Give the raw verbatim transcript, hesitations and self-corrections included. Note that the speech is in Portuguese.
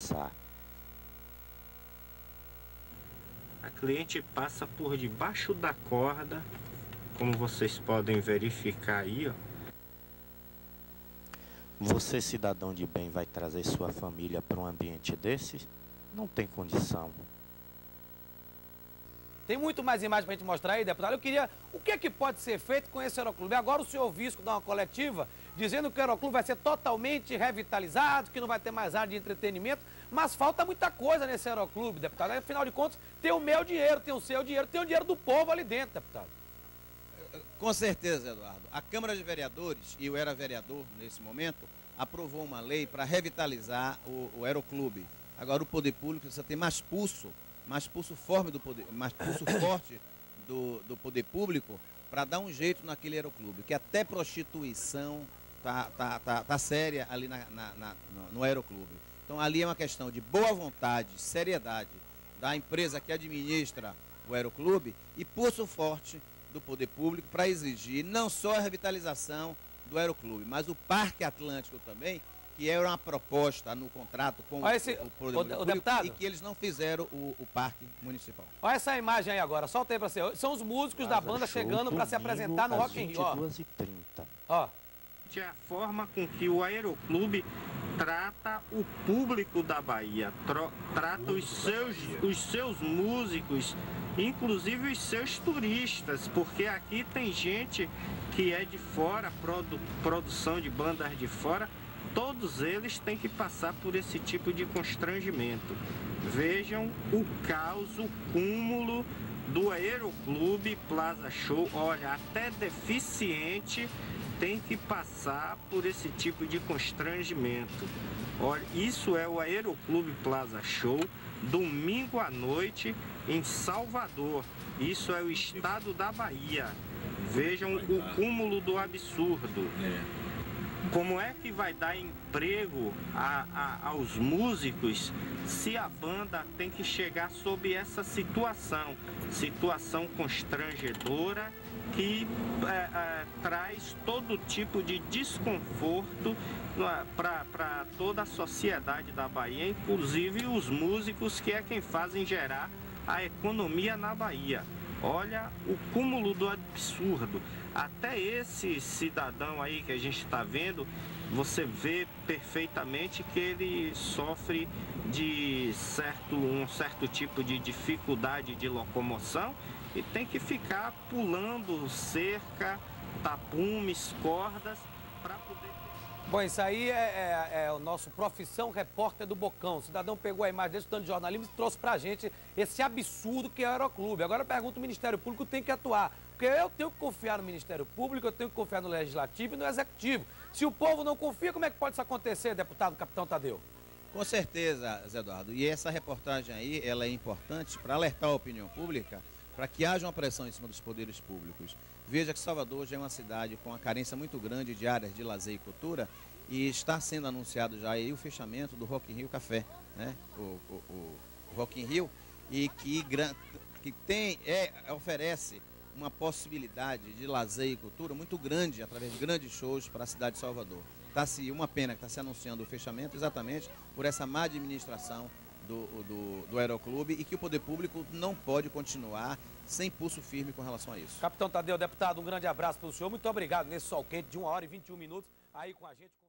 passar. A cliente passa por debaixo da corda, como vocês podem verificar aí, ó. Você, cidadão de bem, vai trazer sua família para um ambiente desse? Não tem condição. Tem muito mais imagens para a gente mostrar aí, deputado. Eu queria... O que é que pode ser feito com esse aeroclube? Agora o senhor Visco dá uma coletiva dizendo que o aeroclube vai ser totalmente revitalizado, que não vai ter mais área de entretenimento, mas falta muita coisa nesse aeroclube, deputado. Afinal de contas, tem o meu dinheiro, tem o seu dinheiro, tem o dinheiro do povo ali dentro, deputado. Com certeza, Eduardo. A Câmara de Vereadores, e eu era vereador nesse momento, aprovou uma lei para revitalizar o, o aeroclube. Agora o poder público precisa ter mais pulso, mais pulso forte do poder, mais pulso forte do, do poder público para dar um jeito naquele aeroclube, que até prostituição tá, tá, tá, tá séria ali na, na, na, no aeroclube. Então ali é uma questão de boa vontade, seriedade da empresa que administra o aeroclube e pulso forte do poder público para exigir não só a revitalização do aeroclube, mas o Parque Atlântico também, que era uma proposta no contrato com Olha esse, o, o, o, o, o deputado, e que eles não fizeram o, o Parque Municipal. Olha essa imagem aí agora, solta aí para você. São os músicos Plaza da banda Show, chegando para se apresentar no às Rock in Rio. Ó. vinte e duas e trinta. Ó. É a forma com que o Aeroclube trata o público da Bahia, tro, trata os seus, os seus músicos, inclusive os seus turistas, porque aqui tem gente que é de fora, produ, produção de bandas de fora, todos eles têm que passar por esse tipo de constrangimento. Vejam o caos, o cúmulo do Aeroclube Plaza Show. Olha, até deficiente tem que passar por esse tipo de constrangimento. Olha, isso é o Aeroclube Plaza Show, domingo à noite em Salvador. Isso é o estado da Bahia. Vejam o cúmulo do absurdo. Como é que vai dar emprego a, a, aos músicos se a banda tem que chegar sob essa situação? Situação constrangedora que é, é, traz todo tipo de desconforto para toda a sociedade da Bahia, inclusive os músicos, que é quem fazem gerar a economia na Bahia. Olha o cúmulo do absurdo. Até esse cidadão aí que a gente está vendo, você vê perfeitamente que ele sofre de certo, um certo tipo de dificuldade de locomoção e tem que ficar pulando cerca, tapumes, cordas para poder... Bom, isso aí é, é, é o nosso Profissão Repórter do Bocão. O cidadão pegou a imagem desse tanto de jornalismo e trouxe pra gente esse absurdo que é o Aeroclube. Agora eu pergunto, o Ministério Público tem que atuar. Porque eu tenho que confiar no Ministério Público, eu tenho que confiar no Legislativo e no Executivo. Se o povo não confia, como é que pode isso acontecer, deputado Capitão Tadeu? Com certeza, Zé Eduardo. E essa reportagem aí, ela é importante para alertar a opinião pública, para que haja uma pressão em cima dos poderes públicos. Veja que Salvador já é uma cidade com uma carência muito grande de áreas de lazer e cultura e está sendo anunciado já aí o fechamento do Rock in Rio Café, né? O, o, o Rock in Rio, e que, que tem, é, oferece uma possibilidade de lazer e cultura muito grande, através de grandes shows para a cidade de Salvador. Tá-se uma pena que está se anunciando o fechamento exatamente por essa má administração do, do, do Aeroclube e que o poder público não pode continuar sem pulso firme com relação a isso. Capitão Tadeu, deputado, um grande abraço para o senhor. Muito obrigado nesse sol quente de uma hora e vinte e um minutos aí com a gente.